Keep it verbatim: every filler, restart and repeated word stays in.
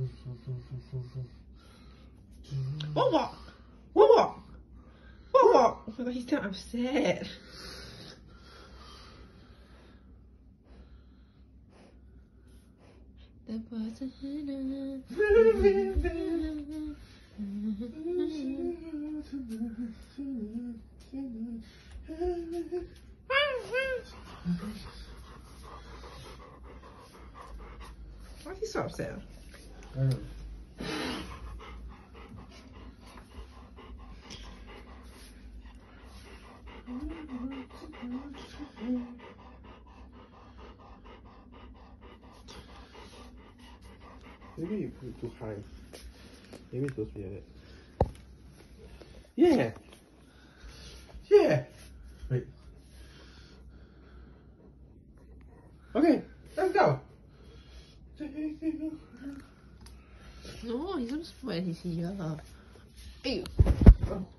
What what? What what? What what? Oh my god, he's so upset. There was a hannah. Why is he so upset? I don't know. Maybe you put it too high. Maybe it's supposed to be like that. Yeah! Yeah! Wait. Okay, let's go! No, he's gonna sweat his ear. Ew. Oh.